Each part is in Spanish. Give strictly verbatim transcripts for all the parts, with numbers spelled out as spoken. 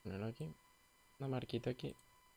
ponerlo aquí. Una marquita aquí.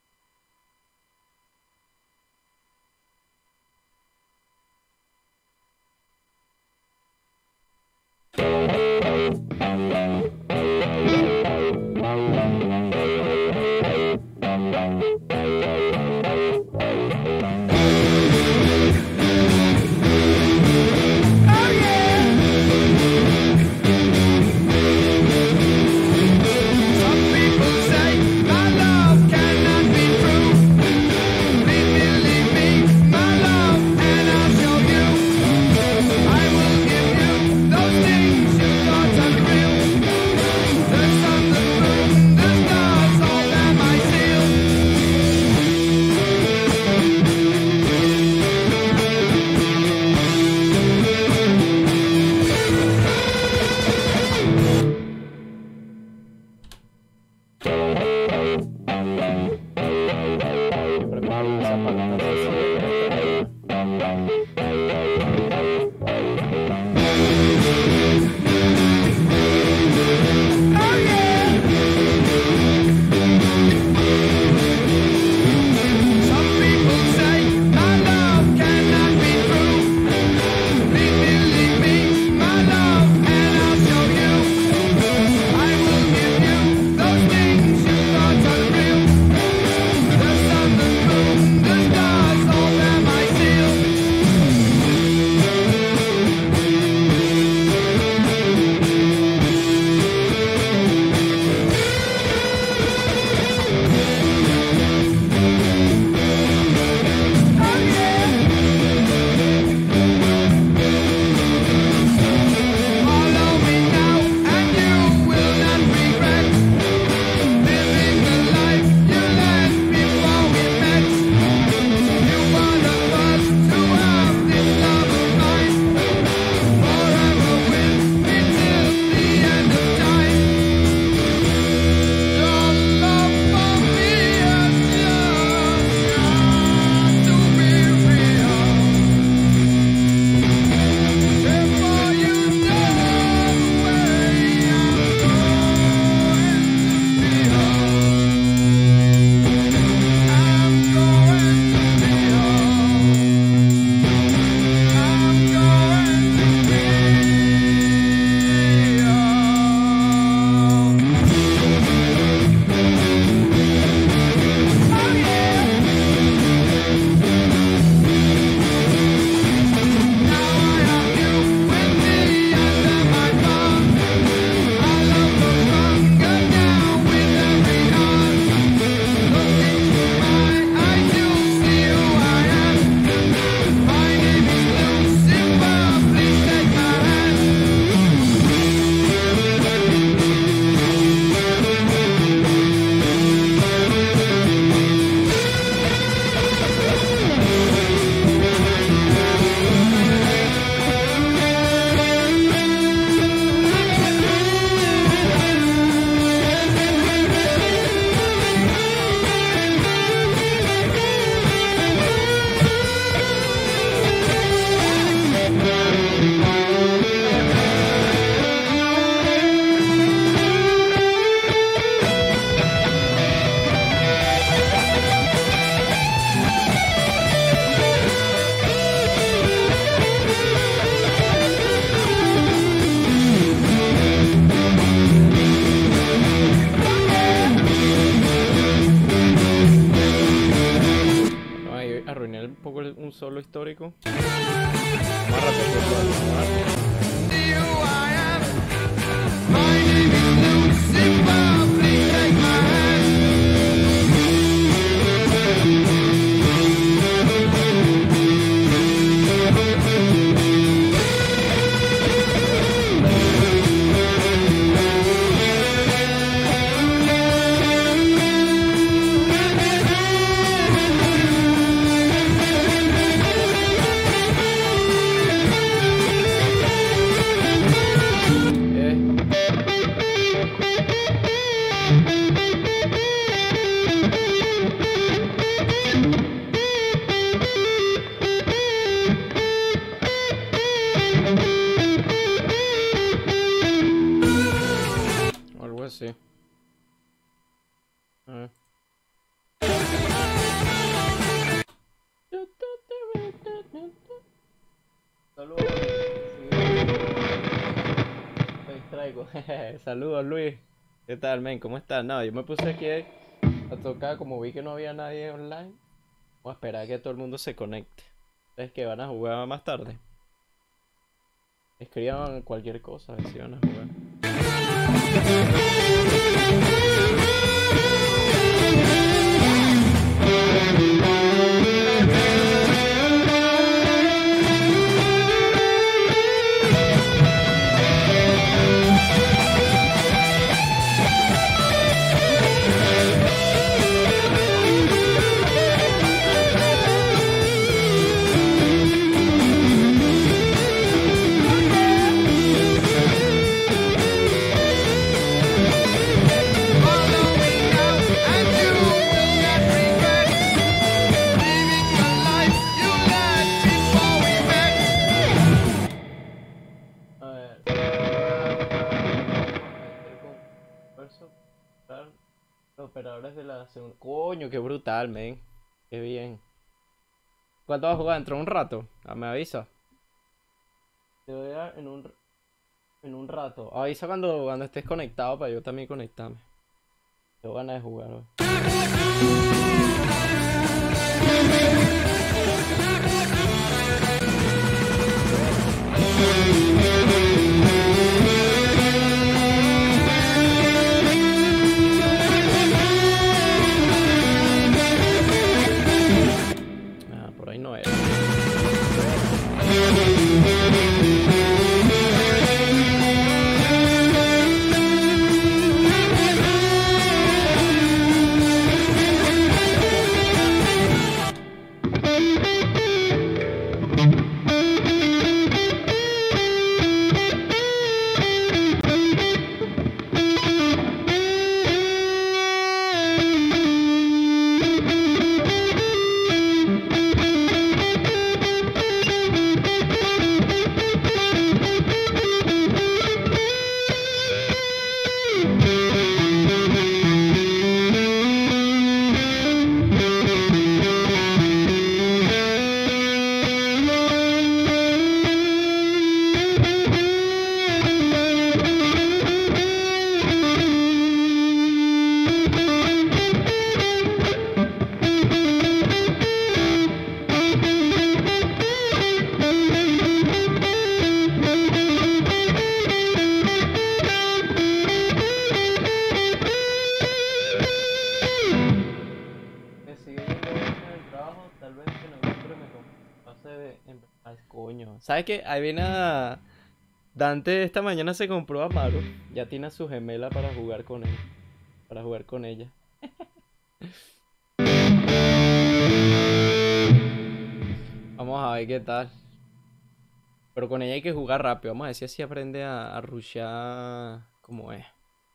Un solo histórico. Más rápido. traigo. Saludos, Luis. ¿Qué tal, men? ¿Cómo estás? No, yo me puse aquí a tocar, como vi que no había nadie online. Vamos a esperar a que todo el mundo se conecte. ¿Ustedes que van a jugar más tarde? Escriban cualquier cosa, a ver si van a jugar. Los operadores de la segunda. Coño, qué brutal, men. Qué bien. ¿Cuánto vas a jugar? ¿Dentro de un rato? Ah, me avisa. Te voy a dar en un, en un rato. Avisa cuando, cuando estés conectado para yo también conectarme. Tengo ganas de jugar hoy. Por ahí no era. ¿Sabes qué? Ahí viene a... Dante esta mañana se compró a Maru. Ya tiene a su gemela para jugar con él. Para jugar con ella. Vamos a ver qué tal. Pero con ella hay que jugar rápido. Vamos a ver si así aprende a, a rushear como es.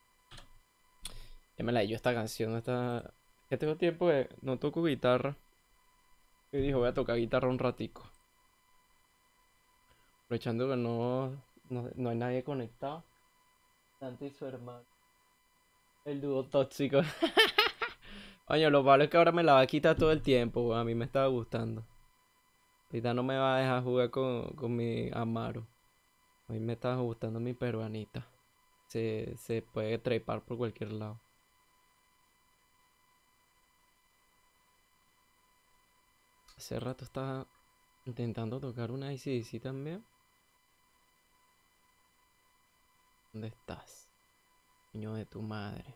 Ya me la he yo esta canción. Esta... Ya tengo tiempo que no toco guitarra. Y dijo, voy a tocar guitarra un ratico. Aprovechando que no, no, no hay nadie conectado. Dante y su hermano. El dúo tóxico. Oye, lo malo es que ahora me la va a quitar todo el tiempo. A mí me estaba gustando. Ahorita no me va a dejar jugar con, con mi Amaro. A mí me estaba gustando mi peruanita. Se, se puede trepar por cualquier lado. Hace rato estaba intentando tocar una I C D C también. ¿Dónde estás? Niño de tu madre.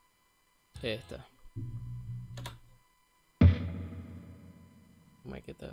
Esta. ¿Qué tal?